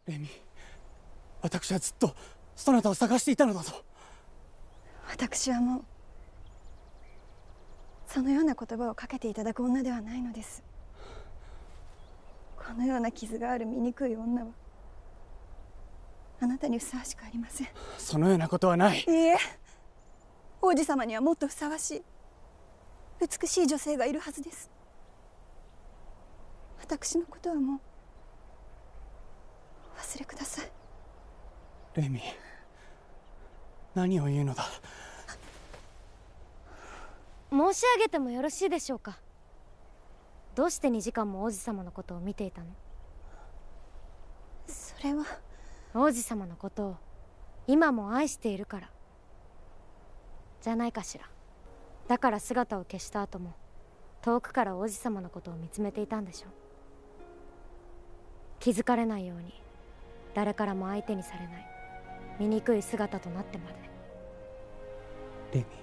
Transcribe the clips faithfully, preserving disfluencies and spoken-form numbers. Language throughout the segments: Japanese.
レミ、私はずっとそなたを探していたのだぞ。 私はもうそのような言葉をかけていただく女ではないのです。このような傷がある醜い女はあなたにふさわしくありません。 そのようなことはない。 いいえ、王子様にはもっとふさわしい美しい女性がいるはずです。私のことはもうお忘れください。 レミ、何を言うのだ。 申し上げてもよろしいでしょうか。どうしてにじかんも王子様のことを見ていたの？ それは王子様のことを今も愛しているからじゃないかしら。だから姿を消した後も遠くから王子様のことを見つめていたんでしょう。気づかれないように誰からも相手にされない醜い姿となってまで。 レミ、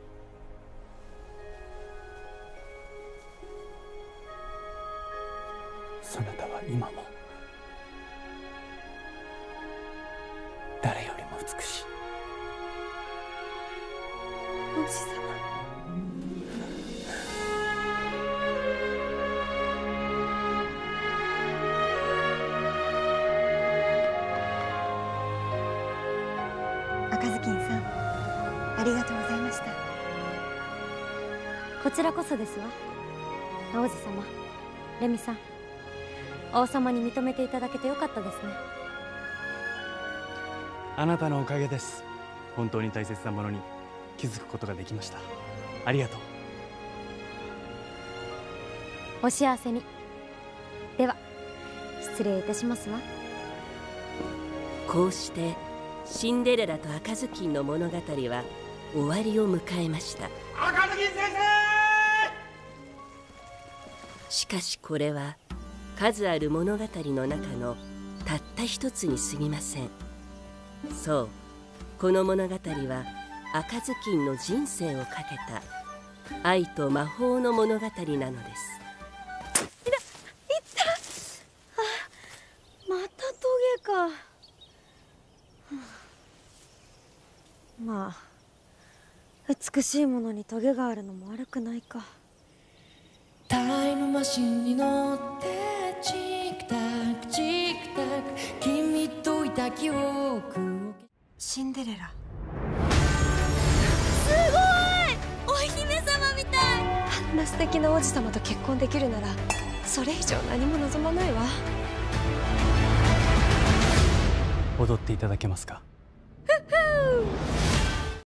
そなたは今も誰よりも美しい。 王子様。赤ずきんさん、ありがとうございました。 こちらこそですわ。王子様、レミさん、王様に認めていただけてよかったですね。 あなたのおかげです。本当に大切なものに気づくことができました。ありがとう。 お幸せに。では失礼いたしますわ。 こうしてシンデレラと赤ずきんの物語は終わりを迎えました。 赤ずきん先生！ しかしこれは数ある物語の中のたった一つに過ぎません。そう、この物語は赤ずきんの人生をかけた愛と魔法の物語なのです。いた、いった。 あ、またトゲか。まあ美しいものにトゲがあるのも悪くないか。 タイムマシンに乗ってチクタクチクタク君といた記憶を。 シンデレラ。 すごい！お姫様みたい。 あんな素敵な王子様と結婚できるならそれ以上何も望まないわ。 踊っていただけますか？